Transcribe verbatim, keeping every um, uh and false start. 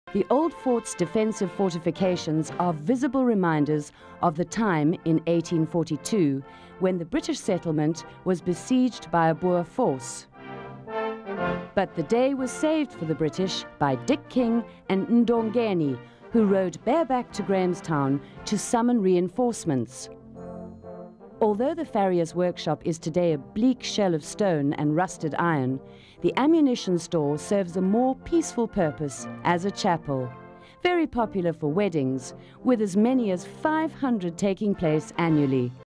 The Old Fort's defensive fortifications are visible reminders of the time in eighteen forty-two when the British settlement was besieged by a Boer Force. But the day was saved for the British by Dick King and Ndongeni, who rode bareback to Grahamstown to summon reinforcements. Although the farrier's workshop is today a bleak shell of stone and rusted iron, the ammunition store serves a more peaceful purpose as a chapel, very popular for weddings, with as many as five hundred taking place annually.